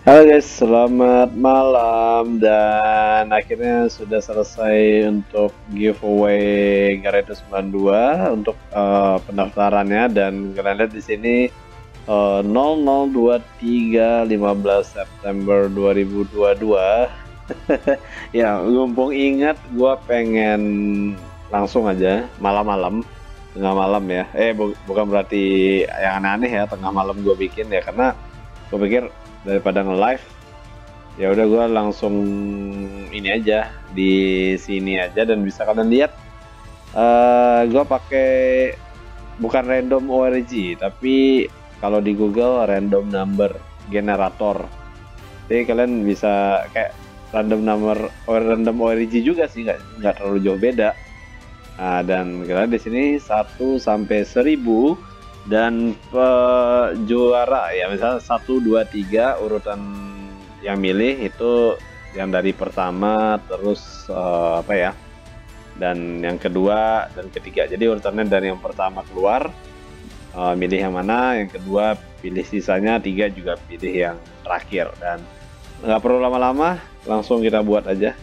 Halo guys, selamat malam dan akhirnya sudah selesai untuk giveaway Garage 92 untuk pendaftarannya dan kalian lihat di sini 0023 15 September 2022. Ya, mumpung ingat gua pengen langsung aja malam-malam tengah malam ya. Bukan berarti yang aneh-aneh ya tengah malam gua bikin ya karena gue pikir daripada nge-live ya udah gue langsung ini aja di sini aja dan bisa kalian lihat gue pakai bukan random ORG tapi kalau di Google random number generator, jadi kalian bisa kayak random number random ORG juga sih, nggak terlalu jauh beda. Nah, dan kalian di sini 1 sampai 1000 dan juara ya misalnya 1 2 3 urutan yang milih itu yang dari pertama terus apa ya, dan yang kedua dan ketiga, jadi urutannya dari yang pertama keluar milih yang mana, yang kedua pilih sisanya, tiga juga pilih yang terakhir. Dan nggak perlu lama-lama, langsung kita buat aja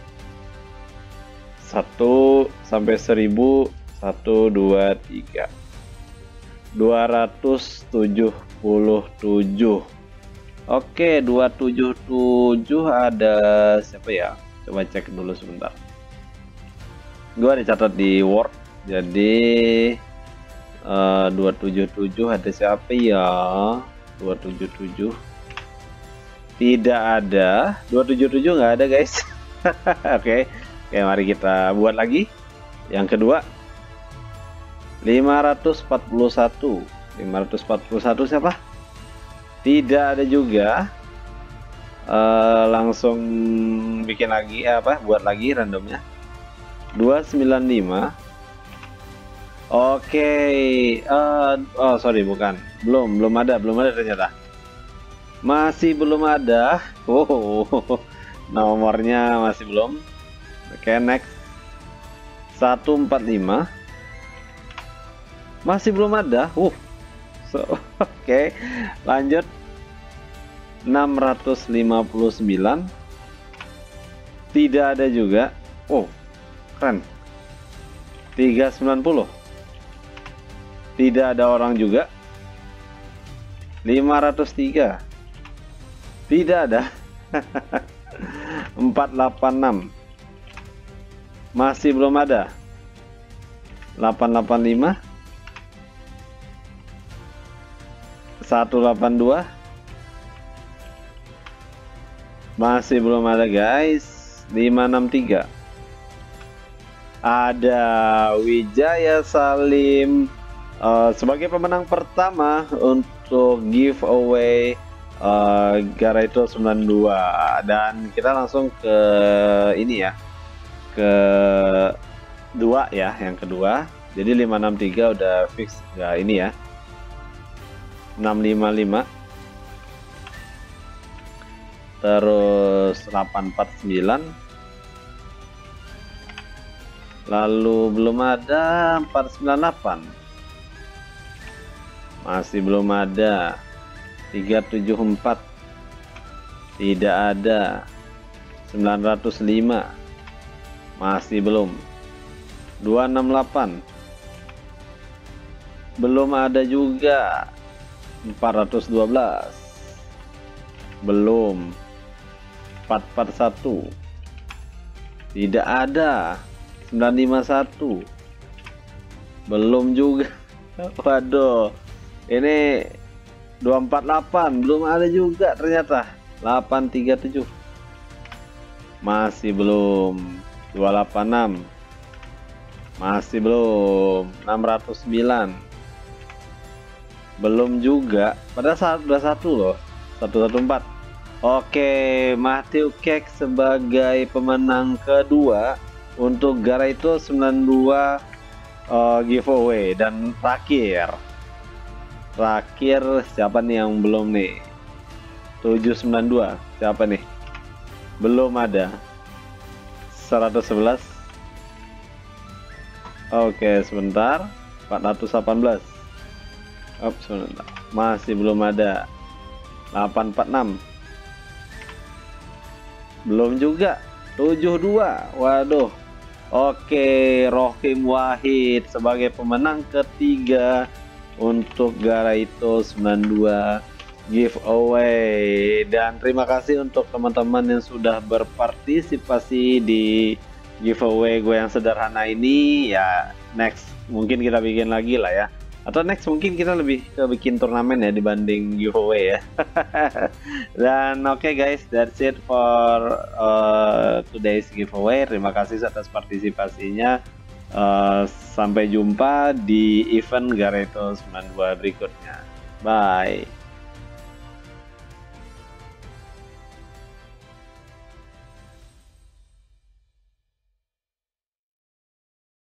1 sampai 1000, 1 2 3 277. Oke, 277 ada siapa ya? Coba cek dulu sebentar. Gua dicatat di Word. Jadi 277 ada siapa ya? 277 tidak ada. 277 nggak ada, guys. Oke. Oke, mari kita buat lagi. Yang kedua 541 siapa? Tidak ada juga. Langsung bikin lagi buat lagi randomnya 295. Oke. Oh sorry, bukan, belum ada ternyata, masih belum ada. Oh, nomornya masih belum. Oke, next 145 masih belum ada. Oke, lanjut 659 tidak ada juga. Oh, keren. 390 tidak ada orang juga. 503 tidak ada. 486 masih belum ada. 885 182 masih belum ada, guys. 563 ada Wijaya Salim sebagai pemenang pertama untuk giveaway Garage 92. Dan kita langsung ke ini ya, ke dua ya, yang kedua. Jadi 563 udah fix ya, ini ya 655 terus 849 lalu belum ada. 498 masih belum ada. 374 tidak ada. 905 masih belum. 268 belum ada juga. 412 belum. 441 tidak ada. 951 belum juga. Waduh, ini 248 belum ada juga ternyata. 837 masih belum. 286 masih belum. 609 belum juga. Pada saat udah satu loh. 114. Oke, Matthew Cake sebagai pemenang kedua untuk Garage 92 giveaway. Dan terakhir siapa nih yang belum nih? 792 siapa nih? Belum ada. 111. Oke, sebentar. 418 sebentar. Masih belum ada. 846 Belum juga. 72. Waduh. Oke, Rohim Wahid sebagai pemenang ketiga untuk Garaito 92 giveaway. Dan terima kasih untuk teman-teman yang sudah berpartisipasi di giveaway gue yang sederhana ini. Ya, next mungkin kita bikin lagi lah ya. Atau next mungkin kita lebih ke bikin turnamen ya dibanding giveaway ya. Dan oke guys, that's it for today's giveaway. Terima kasih atas partisipasinya. Sampai jumpa di event Garaito 92 berikutnya. Bye.